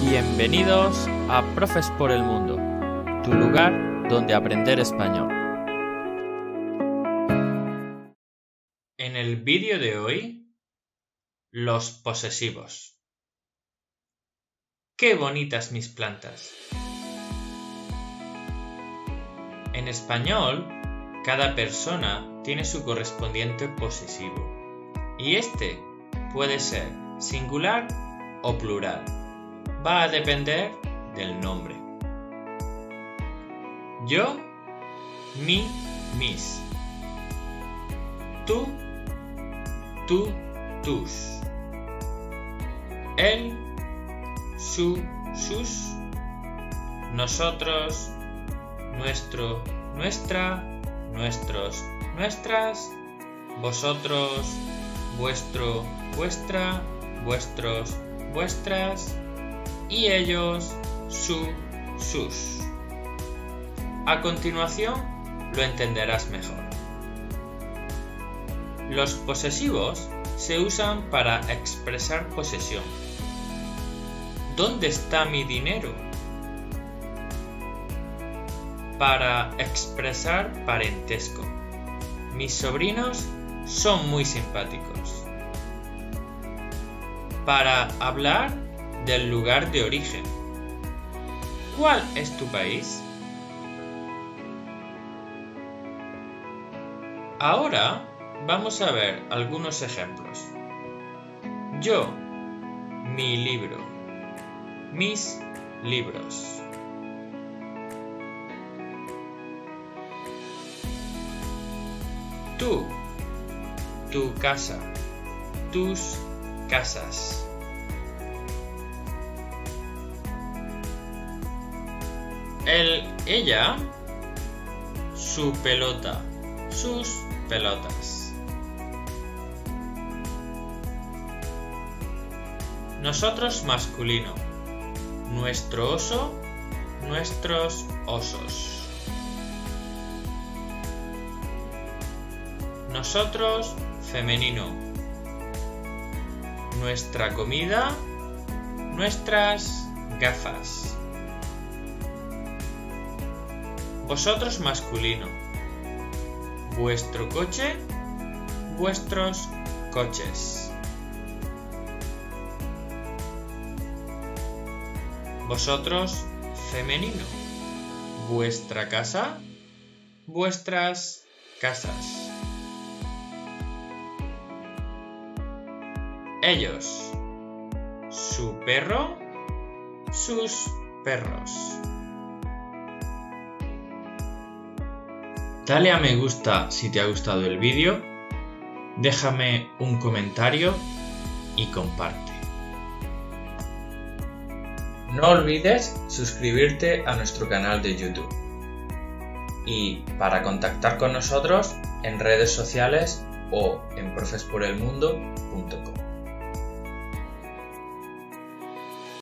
Bienvenidos a Profes por el Mundo, tu lugar donde aprender español. En el vídeo de hoy, los posesivos. ¡Qué bonitas mis plantas! En español, cada persona tiene su correspondiente posesivo, y este puede ser singular o plural. Va a depender del nombre. Yo, mi, mis. Tú, tus. Él, su, sus. Nosotros, nuestro, nuestra, nuestros, nuestras. Vosotros, vuestro, vuestra, vuestros, vuestras. Y ellos, su, sus. A continuación, lo entenderás mejor. Los posesivos se usan para expresar posesión. ¿Dónde está mi dinero? Para expresar parentesco. Mis sobrinos son muy simpáticos. Para hablar del lugar de origen. ¿Cuál es tu país? Ahora vamos a ver algunos ejemplos. Yo, mi libro, mis libros. Tú, tu casa, tus casas. Él, ella, su pelota, sus pelotas. Nosotros masculino, nuestro oso, nuestros osos. Nosotros femenino, nuestra comida, nuestras gafas. Vosotros masculino, vuestro coche, vuestros coches. Vosotros femenino, vuestra casa, vuestras casas. Ellos, su perro, sus perros. Dale a me gusta si te ha gustado el vídeo, déjame un comentario y comparte. No olvides suscribirte a nuestro canal de YouTube y para contactar con nosotros en redes sociales o en profesporelmundo.com.